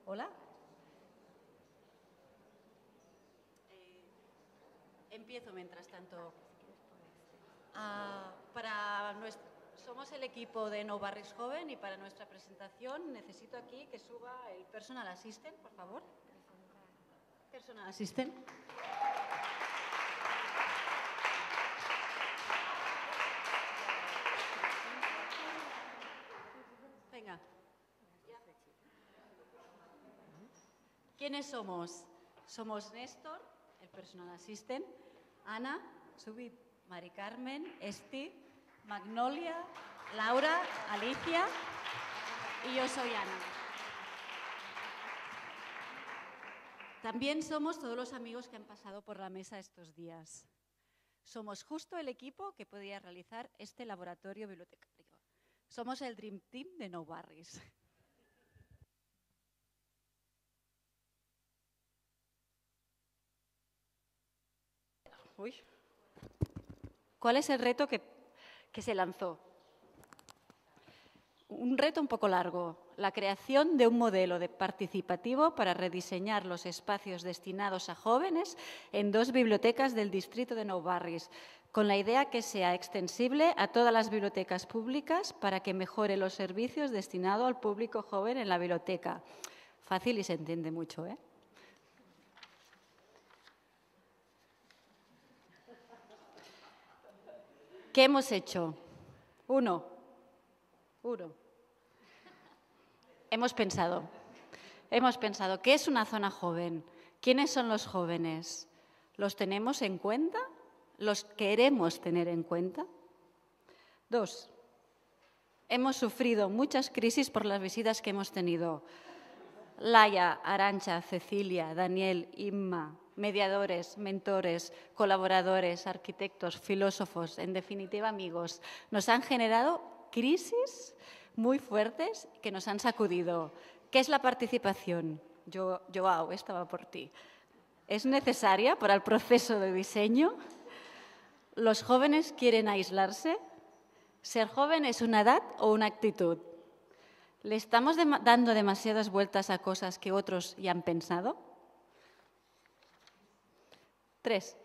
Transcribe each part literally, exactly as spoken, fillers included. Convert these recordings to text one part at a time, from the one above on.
Hola. Eh, empiezo mientras tanto. Ah, para nuestro, somos el equipo de Nou Barris Joven y para nuestra presentación necesito aquí que suba el personal assistant, por favor. Personal assistant. Venga. ¿Quiénes somos? Somos Néstor, el personal assistant, Ana, subid, Mari Carmen, Esti, Magnolia, Laura, Alicia y yo soy Ana. También somos todos los amigos que han pasado por la mesa estos días. Somos justo el equipo que podía realizar este laboratorio bibliotecario. Somos el Dream Team de Nou Barris. Uy. ¿Cuál es el reto que, que se lanzó? Un reto un poco largo, la creación de un modelo de participativo para rediseñar los espacios destinados a jóvenes en dos bibliotecas del distrito de Nou Barris, con la idea que sea extensible a todas las bibliotecas públicas para que mejore los servicios destinados al público joven en la biblioteca. Fácil y se entiende mucho, ¿eh? ¿Qué hemos hecho? Uno. Uno. Hemos pensado. Hemos pensado, ¿qué es una zona joven? ¿Quiénes son los jóvenes? ¿Los tenemos en cuenta? ¿Los queremos tener en cuenta? Dos. Hemos sufrido muchas crisis por las visitas que hemos tenido. Laia, Arantxa, Cecilia, Daniel, Inma, mediadores, mentores, colaboradores, arquitectos, filósofos, en definitiva amigos, nos han generado crisis muy fuertes que nos han sacudido. ¿Qué es la participación? Yo, Joao, estaba por ti. ¿Es necesaria para el proceso de diseño? ¿Los jóvenes quieren aislarse? ¿Ser joven es una edad o una actitud? ¿Le estamos de- dando demasiadas vueltas a cosas que otros ya han pensado? Tres.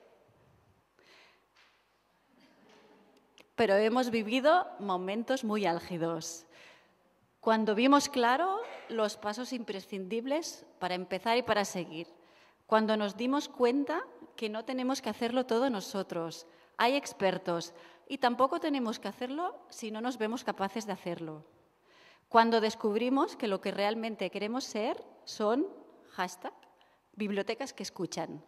Pero hemos vivido momentos muy álgidos. Cuando vimos claro los pasos imprescindibles para empezar y para seguir. Cuando nos dimos cuenta que no tenemos que hacerlo todo nosotros. Hay expertos y tampoco tenemos que hacerlo si no nos vemos capaces de hacerlo. Cuando descubrimos que lo que realmente queremos ser son, hashtag, bibliotecas que escuchan.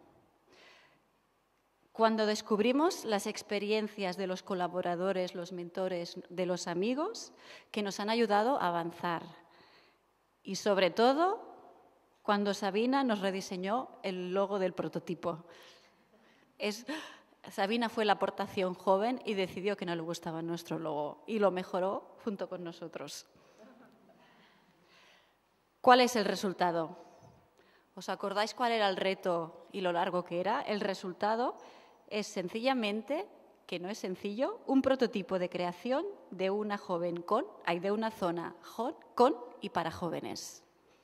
Cuando descubrimos las experiencias de los colaboradores, los mentores, de los amigos que nos han ayudado a avanzar. Y sobre todo, cuando Sabina nos rediseñó el logo del prototipo. Es, Sabina fue la aportación joven y decidió que no le gustaba nuestro logo y lo mejoró junto con nosotros. ¿Cuál es el resultado? ¿Os acordáis cuál era el reto y lo largo que era? El resultado es sencillamente, que no es sencillo, un prototipo de creación de una joven con, hay de una zona con y para jóvenes.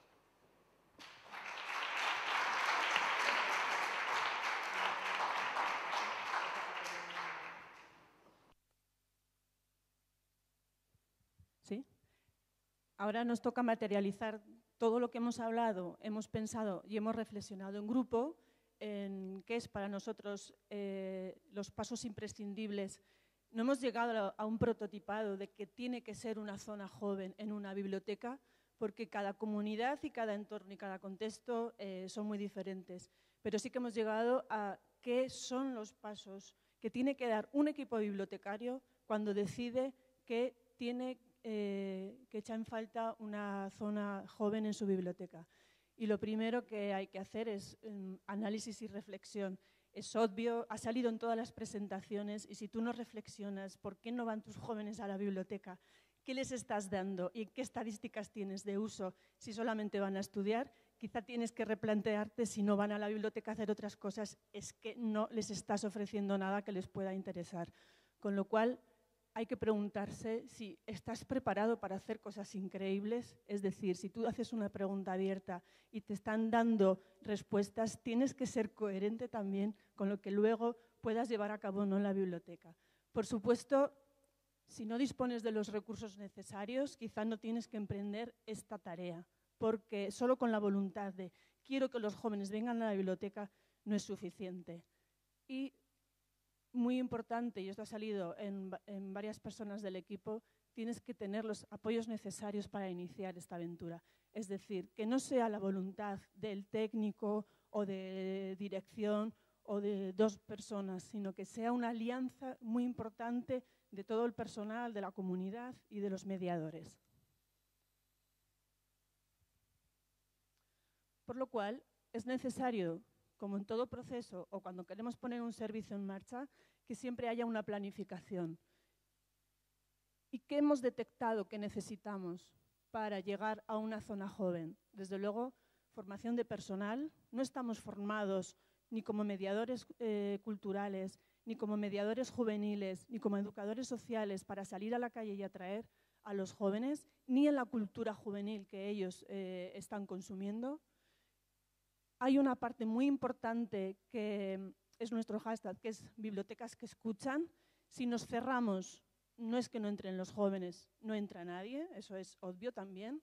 ¿Sí? Ahora nos toca materializar todo lo que hemos hablado, hemos pensado y hemos reflexionado en grupo en qué es para nosotros eh, los pasos imprescindibles. No hemos llegado a un prototipado de que tiene que ser una zona joven en una biblioteca porque cada comunidad y cada entorno y cada contexto eh, son muy diferentes. Pero sí que hemos llegado a qué son los pasos que tiene que dar un equipo bibliotecario cuando decide que tiene eh, que echa en falta una zona joven en su biblioteca. Y lo primero que hay que hacer es um, análisis y reflexión. Es obvio, ha salido en todas las presentaciones y si tú no reflexionas por qué no van tus jóvenes a la biblioteca, qué les estás dando y qué estadísticas tienes de uso si solamente van a estudiar, quizá tienes que replantearte si no van a la biblioteca a hacer otras cosas, es que no les estás ofreciendo nada que les pueda interesar. Con lo cual, hay que preguntarse si estás preparado para hacer cosas increíbles. Es decir, si tú haces una pregunta abierta y te están dando respuestas, tienes que ser coherente también con lo que luego puedas llevar a cabo no en la biblioteca. Por supuesto, si no dispones de los recursos necesarios, quizá no tienes que emprender esta tarea, porque solo con la voluntad de quiero que los jóvenes vengan a la biblioteca no es suficiente. Y muy importante, y esto ha salido en, en varias personas del equipo, tienes que tener los apoyos necesarios para iniciar esta aventura. Es decir, que no sea la voluntad del técnico o de dirección o de dos personas, sino que sea una alianza muy importante de todo el personal, de la comunidad y de los mediadores. Por lo cual, es necesario, como en todo proceso o cuando queremos poner un servicio en marcha, que siempre haya una planificación. ¿Y qué hemos detectado que necesitamos para llegar a una zona joven? Desde luego, formación de personal. No estamos formados ni como mediadores eh, culturales, ni como mediadores juveniles, ni como educadores sociales para salir a la calle y atraer a los jóvenes, ni en la cultura juvenil que ellos eh, están consumiendo. Hay una parte muy importante que es nuestro hashtag, que es bibliotecas que escuchan. Si nos cerramos, no es que no entren los jóvenes, no entra nadie, eso es obvio también.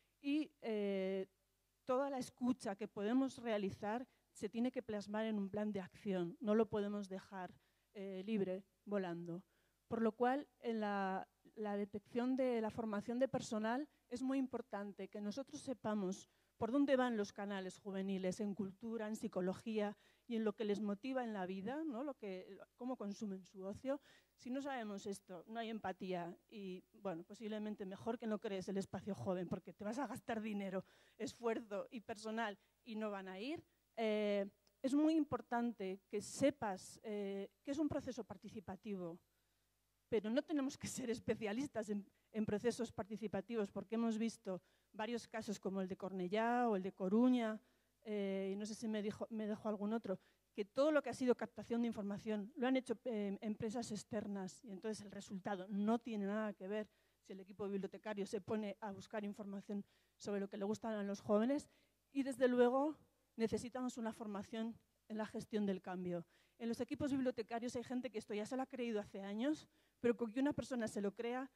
Y eh, toda la escucha que podemos realizar se tiene que plasmar en un plan de acción, no lo podemos dejar eh, libre, volando. Por lo cual, en la, la detección de la formación de personal es muy importante que nosotros sepamos por dónde van los canales juveniles en cultura, en psicología y en lo que les motiva en la vida, ¿no? Lo que, cómo consumen su ocio. Si no sabemos esto, no hay empatía y, bueno, posiblemente mejor que no crees el espacio joven porque te vas a gastar dinero, esfuerzo y personal y no van a ir. Eh, es muy importante que sepas eh, que es un proceso participativo, pero no tenemos que ser especialistas en, en procesos participativos porque hemos visto varios casos como el de Cornellá o el de Coruña, eh, y no sé si me, dijo, me dejó algún otro, que todo lo que ha sido captación de información lo han hecho eh, empresas externas y entonces el resultado no tiene nada que ver si el equipo bibliotecario se pone a buscar información sobre lo que le gustan a los jóvenes y desde luego necesitamos una formación en la gestión del cambio. En los equipos bibliotecarios hay gente que esto ya se lo ha creído hace años, pero con que una persona se lo crea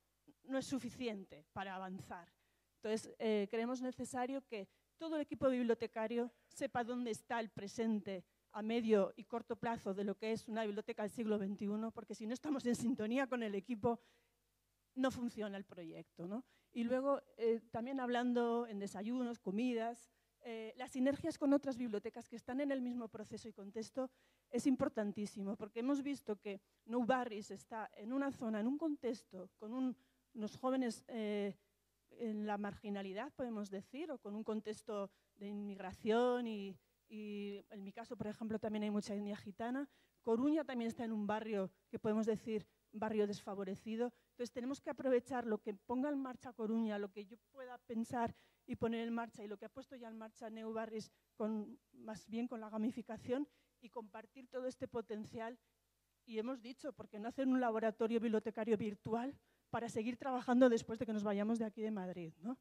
no es suficiente para avanzar. Entonces, eh, creemos necesario que todo el equipo bibliotecario sepa dónde está el presente a medio y corto plazo de lo que es una biblioteca del siglo veintiuno, porque si no estamos en sintonía con el equipo, no funciona el proyecto, ¿no? Y luego, eh, también hablando en desayunos, comidas, eh, las sinergias con otras bibliotecas que están en el mismo proceso y contexto es importantísimo, porque hemos visto que Nou Barris está en una zona, en un contexto, con un, unos jóvenes eh, en la marginalidad, podemos decir, o con un contexto de inmigración y, y en mi caso, por ejemplo, también hay mucha etnia gitana. Coruña también está en un barrio que podemos decir barrio desfavorecido. Entonces tenemos que aprovechar lo que ponga en marcha Coruña, lo que yo pueda pensar y poner en marcha y lo que ha puesto ya en marcha Nou Barris, con, más bien con la gamificación y compartir todo este potencial. Y hemos dicho, ¿por qué no hacer un laboratorio bibliotecario virtual para seguir trabajando después de que nos vayamos de aquí de Madrid, ¿no?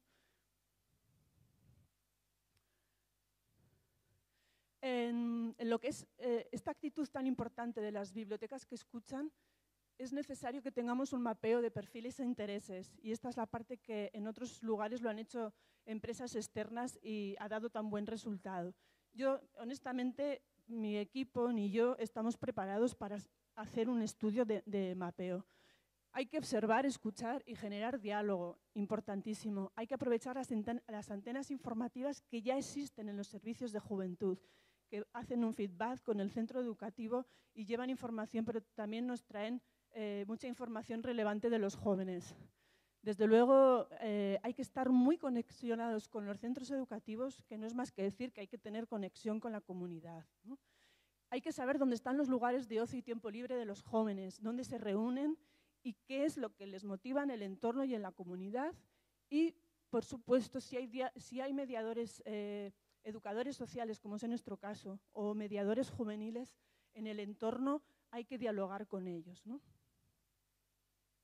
En, en lo que es eh, esta actitud tan importante de las bibliotecas que escuchan, es necesario que tengamos un mapeo de perfiles e intereses. Y esta es la parte que en otros lugares lo han hecho empresas externas y ha dado tan buen resultado. Yo, honestamente, mi equipo ni yo estamos preparados para hacer un estudio de, de mapeo. Hay que observar, escuchar y generar diálogo, importantísimo. Hay que aprovechar las, las antenas informativas que ya existen en los servicios de juventud, que hacen un feedback con el centro educativo y llevan información, pero también nos traen eh, mucha información relevante de los jóvenes. Desde luego, eh, hay que estar muy conexionados con los centros educativos, que no es más que decir que hay que tener conexión con la comunidad, ¿no? Hay que saber dónde están los lugares de ocio y tiempo libre de los jóvenes, dónde se reúnen y qué es lo que les motiva en el entorno y en la comunidad. Y, por supuesto, si hay, si hay mediadores, eh, educadores sociales, como es en nuestro caso, o mediadores juveniles en el entorno, hay que dialogar con ellos, ¿no?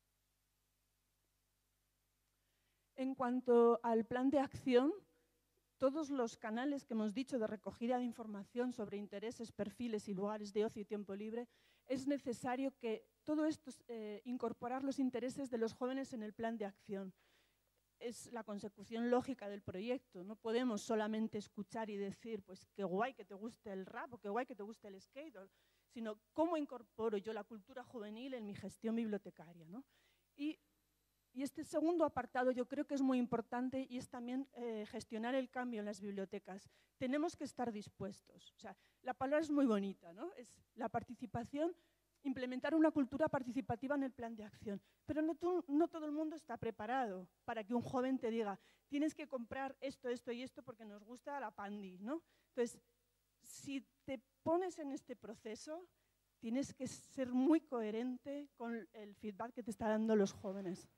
En cuanto al plan de acción, todos los canales que hemos dicho de recogida de información sobre intereses, perfiles y lugares de ocio y tiempo libre, es necesario que todo esto, eh, incorporar los intereses de los jóvenes en el plan de acción. Es la consecución lógica del proyecto. No podemos solamente escuchar y decir, pues qué guay que te guste el rap o qué guay que te guste el skate, sino cómo incorporo yo la cultura juvenil en mi gestión bibliotecaria, ¿no? Y, y este segundo apartado yo creo que es muy importante y es también eh, gestionar el cambio en las bibliotecas. Tenemos que estar dispuestos. O sea, la palabra es muy bonita, ¿no? Es la participación. Implementar una cultura participativa en el plan de acción. Pero no, tú, no todo el mundo está preparado para que un joven te diga tienes que comprar esto, esto y esto porque nos gusta la pandi, ¿no? Entonces, si te pones en este proceso, tienes que ser muy coherente con el feedback que te están dando los jóvenes.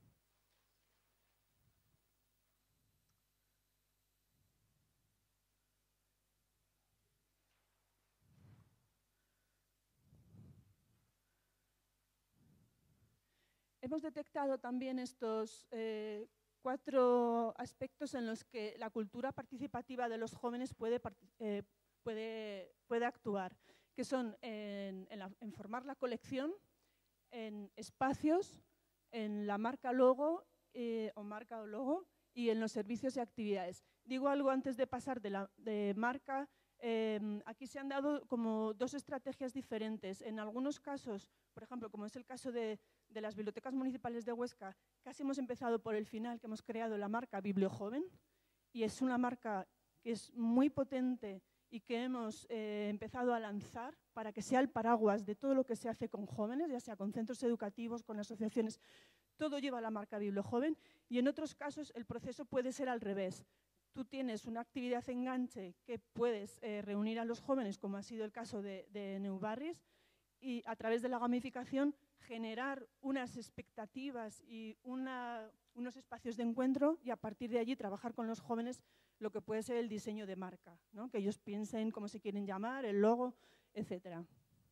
Hemos detectado también estos eh, cuatro aspectos en los que la cultura participativa de los jóvenes puede, eh, puede, puede actuar, que son en, en, la, en formar la colección, en espacios, en la marca logo eh, o marca o logo y en los servicios y actividades. Digo algo antes de pasar de, la, de marca. Eh, aquí se han dado como dos estrategias diferentes. En algunos casos, por ejemplo, como es el caso de, de las bibliotecas municipales de Huesca, casi hemos empezado por el final, que hemos creado la marca Bibliojoven, y es una marca que es muy potente y que hemos eh, empezado a lanzar para que sea el paraguas de todo lo que se hace con jóvenes, ya sea con centros educativos, con asociaciones. Todo lleva la marca Bibliojoven, y en otros casos el proceso puede ser al revés. Tú tienes una actividad enganche que puedes eh, reunir a los jóvenes, como ha sido el caso de, de Neu Barris, y a través de la gamificación generar unas expectativas y una, unos espacios de encuentro, y a partir de allí trabajar con los jóvenes lo que puede ser el diseño de marca, ¿no? Que ellos piensen cómo se quieren llamar, el logo, etcétera.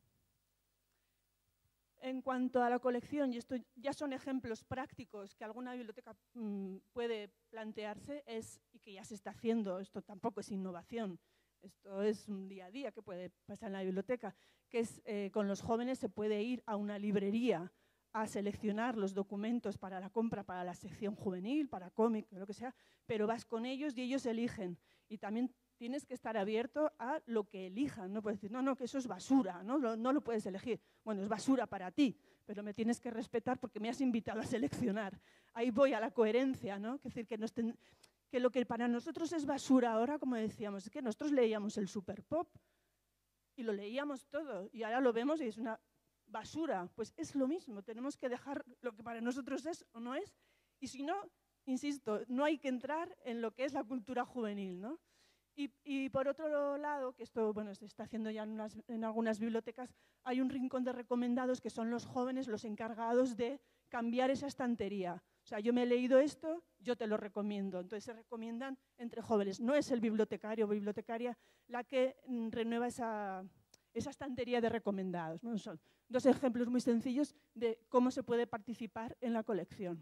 En cuanto a la colección, y esto ya son ejemplos prácticos que alguna biblioteca mmm, puede plantearse, es, y que ya se está haciendo, esto tampoco es innovación, esto es un día a día que puede pasar en la biblioteca, que es eh, con los jóvenes se puede ir a una librería a seleccionar los documentos para la compra, para la sección juvenil, para cómic, lo que sea, pero vas con ellos y ellos eligen. Y también tienes que estar abierto a lo que elijan. No puedes decir, no, no, que eso es basura, ¿no? No, no lo puedes elegir. Bueno, es basura para ti, pero me tienes que respetar porque me has invitado a seleccionar. Ahí voy a la coherencia, ¿no? Es decir, que, nos ten, que lo que para nosotros es basura ahora, como decíamos, es que nosotros leíamos el Super Pop y lo leíamos todo, y ahora lo vemos y es una basura. Pues es lo mismo, tenemos que dejar lo que para nosotros es o no es, y si no, insisto, no hay que entrar en lo que es la cultura juvenil, ¿no? Y, y por otro lado, que esto bueno, se está haciendo ya en, unas, en algunas bibliotecas, hay un rincón de recomendados que son los jóvenes los encargados de cambiar esa estantería. O sea, yo me he leído esto, yo te lo recomiendo. Entonces se recomiendan entre jóvenes. No es el bibliotecario o bibliotecaria la que mm, renueva esa, esa estantería de recomendados, ¿no? Son dos ejemplos muy sencillos de cómo se puede participar en la colección.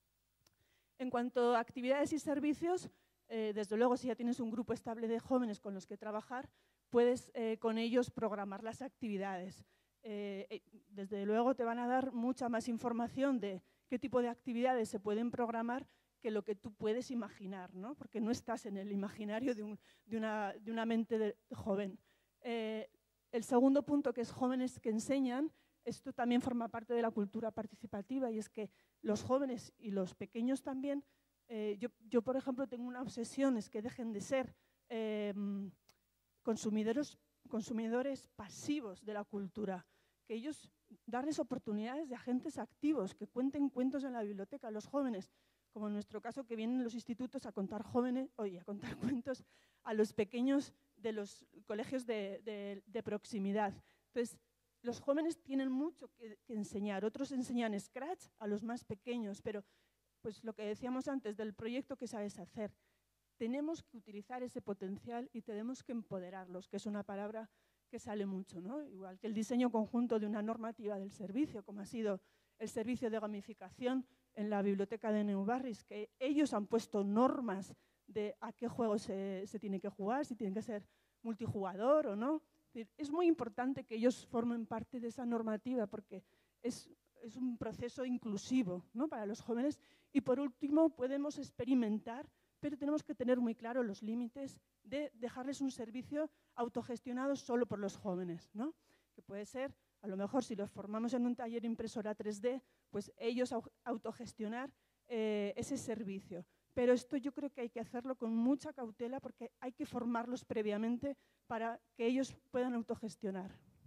En cuanto a actividades y servicios, Eh, desde luego, si ya tienes un grupo estable de jóvenes con los que trabajar, puedes eh, con ellos programar las actividades. Eh, eh, desde luego te van a dar mucha más información de qué tipo de actividades se pueden programar que lo que tú puedes imaginar, ¿no? Porque no estás en el imaginario de, un, de, una, de una mente de joven. Eh, el segundo punto, que es jóvenes que enseñan, esto también forma parte de la cultura participativa, y es que los jóvenes y los pequeños también. Eh, yo, yo, por ejemplo, tengo una obsesión, es que dejen de ser eh, consumidores, consumidores pasivos de la cultura, que ellos darles oportunidades de agentes activos, que cuenten cuentos en la biblioteca, los jóvenes, como en nuestro caso, que vienen los institutos a contar jóvenes, oye, a contar cuentos a los pequeños de los colegios de, de, de proximidad. Entonces, los jóvenes tienen mucho que, que enseñar, otros enseñan Scratch a los más pequeños, pero pues lo que decíamos antes del proyecto que sabes hacer. Tenemos que utilizar ese potencial y tenemos que empoderarlos, que es una palabra que sale mucho, ¿no? Igual que el diseño conjunto de una normativa del servicio, como ha sido el servicio de gamificación en la biblioteca de Neu Barris, que ellos han puesto normas de a qué juegos se, se tiene que jugar, si tienen que ser multijugador o no. Es muy importante que ellos formen parte de esa normativa porque es, es un proceso inclusivo, ¿no?, para los jóvenes. Y por último, podemos experimentar, pero tenemos que tener muy claro los límites de dejarles un servicio autogestionado solo por los jóvenes, ¿no? Que puede ser, a lo mejor, si los formamos en un taller impresora tres D, pues ellos autogestionar eh, ese servicio. Pero esto yo creo que hay que hacerlo con mucha cautela porque hay que formarlos previamente para que ellos puedan autogestionar.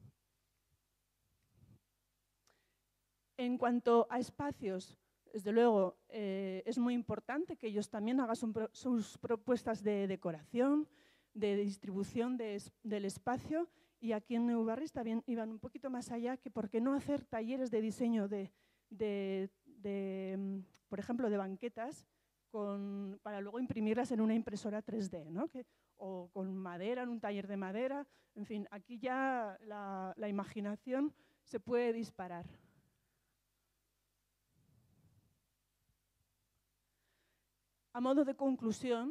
En cuanto a espacios, desde luego, eh, es muy importante que ellos también hagan su, sus propuestas de decoración, de distribución de, del espacio, y aquí en Neu Barris también iban un poquito más allá, que por qué no hacer talleres de diseño de, de, de por ejemplo, de banquetas, Con, para luego imprimirlas en una impresora tres D, ¿no? Que, o con madera, en un taller de madera. En fin, aquí ya la, la imaginación se puede disparar. A modo de conclusión,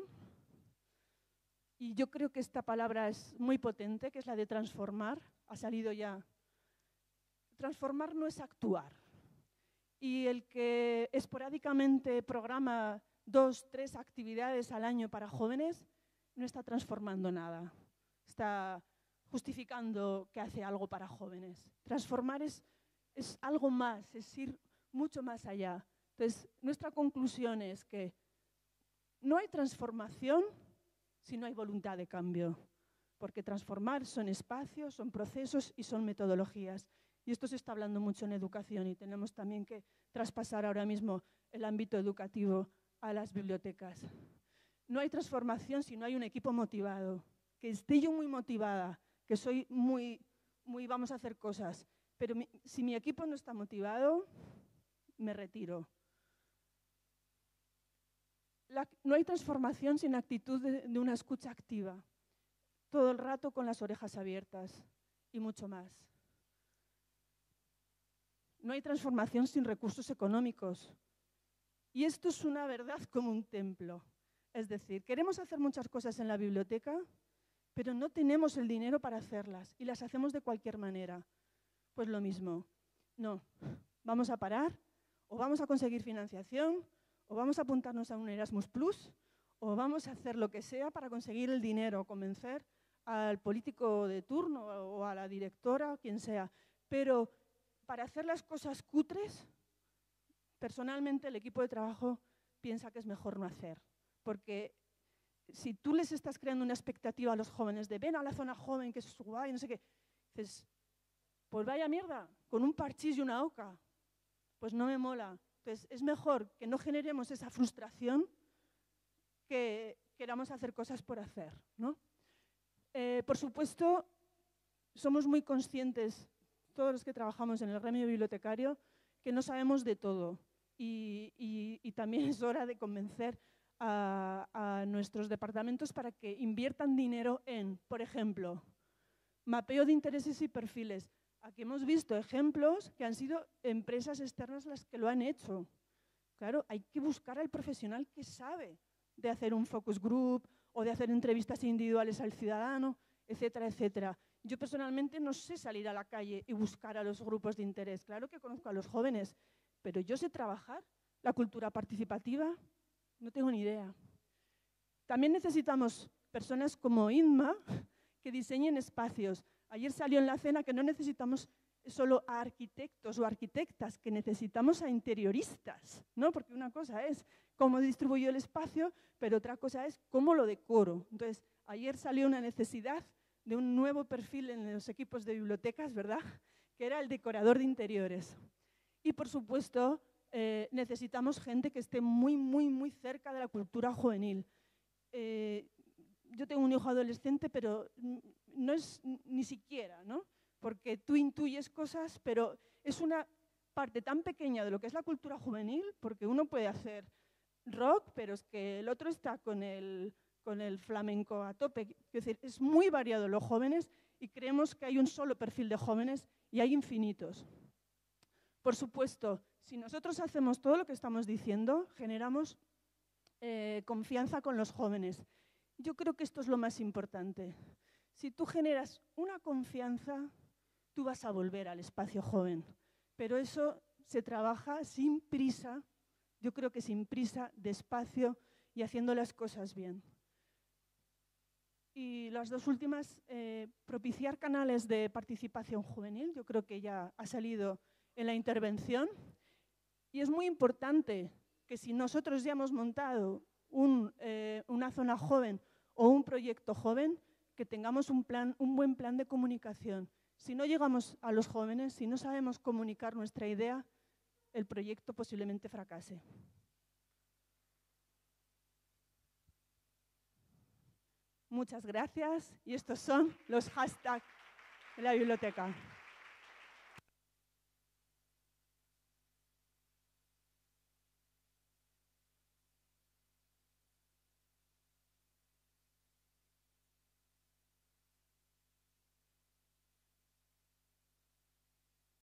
y yo creo que esta palabra es muy potente, que es la de transformar, ha salido ya. Transformar no es actuar. Y el que esporádicamente programa dos, tres actividades al año para jóvenes, no está transformando nada. Está justificando que hace algo para jóvenes. Transformar es, es algo más, es ir mucho más allá. Entonces, nuestra conclusión es que no hay transformación si no hay voluntad de cambio. Porque transformar son espacios, son procesos y son metodologías. Y esto se está hablando mucho en educación y tenemos también que traspasar ahora mismo el ámbito educativo a las bibliotecas. No hay transformación si no hay un equipo motivado. Que esté yo muy motivada, que soy muy, muy vamos a hacer cosas, pero mi, si mi equipo no está motivado, me retiro. La, no hay transformación sin actitud de, de una escucha activa, todo el rato con las orejas abiertas y mucho más. No hay transformación sin recursos económicos. Y esto es una verdad como un templo. Es decir, queremos hacer muchas cosas en la biblioteca, pero no tenemos el dinero para hacerlas y las hacemos de cualquier manera. Pues lo mismo. No, vamos a parar, o vamos a conseguir financiación, o vamos a apuntarnos a un Erasmus Plus, o vamos a hacer lo que sea para conseguir el dinero, convencer al político de turno o a la directora o quien sea. Pero para hacer las cosas cutres, personalmente, el equipo de trabajo piensa que es mejor no hacer, porque si tú les estás creando una expectativa a los jóvenes de ven a la zona joven, que es guay, no sé qué, dices, pues vaya mierda, con un parchís y una oca, pues no me mola. Entonces, es mejor que no generemos esa frustración que queramos hacer cosas por hacer, ¿no? Eh, por supuesto, somos muy conscientes, todos los que trabajamos en el gremio bibliotecario, que no sabemos de todo. Y, y, y también es hora de convencer a, a nuestros departamentos para que inviertan dinero en, por ejemplo, mapeo de intereses y perfiles. Aquí hemos visto ejemplos que han sido empresas externas las que lo han hecho. Claro, hay que buscar al profesional que sabe de hacer un focus group o de hacer entrevistas individuales al ciudadano, etcétera, etcétera. Yo personalmente no sé salir a la calle y buscar a los grupos de interés. Claro que conozco a los jóvenes, pero yo sé trabajar la cultura participativa, no tengo ni idea. También necesitamos personas como Inma que diseñen espacios. Ayer salió en la cena que no necesitamos solo a arquitectos o arquitectas, que necesitamos a interioristas, ¿no? Porque una cosa es cómo distribuyo el espacio, pero otra cosa es cómo lo decoro. Entonces, ayer salió una necesidad de un nuevo perfil en los equipos de bibliotecas, ¿verdad?, que era el decorador de interiores. Y, por supuesto, eh, necesitamos gente que esté muy, muy, muy cerca de la cultura juvenil. Eh, yo tengo un hijo adolescente, pero no es ni siquiera, ¿no? Porque tú intuyes cosas, pero es una parte tan pequeña de lo que es la cultura juvenil, porque uno puede hacer rock, pero es que el otro está con el, con el flamenco a tope. Es decir, es muy variado los jóvenes y creemos que hay un solo perfil de jóvenes y hay infinitos. Por supuesto, si nosotros hacemos todo lo que estamos diciendo, generamos eh, confianza con los jóvenes. Yo creo que esto es lo más importante. Si tú generas una confianza, tú vas a volver al espacio joven. Pero eso se trabaja sin prisa, yo creo que sin prisa, despacio y haciendo las cosas bien. Y las dos últimas, eh, propiciar canales de participación juvenil, yo creo que ya ha salido en la intervención. Y es muy importante que si nosotros ya hemos montado un, eh, una zona joven o un proyecto joven, que tengamos un, plan, un buen plan de comunicación. Si no llegamos a los jóvenes, si no sabemos comunicar nuestra idea, el proyecto posiblemente fracase. Muchas gracias y estos son los hashtags de la biblioteca.